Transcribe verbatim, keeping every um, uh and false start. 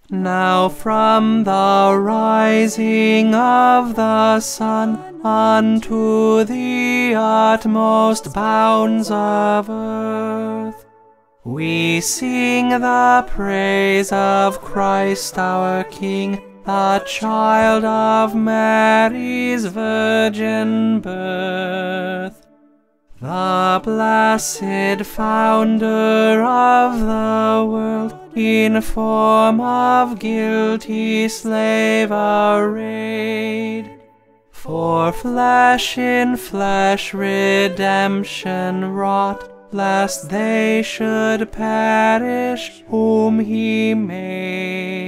now from the rising of the sun unto the utmost bounds of earth, we sing the praise of Christ our King, the child of Mary's virgin birth, the blessed founder of the world, in form of guilty slave arrayed, for flesh in flesh redemption wrought, lest they should perish whom he made.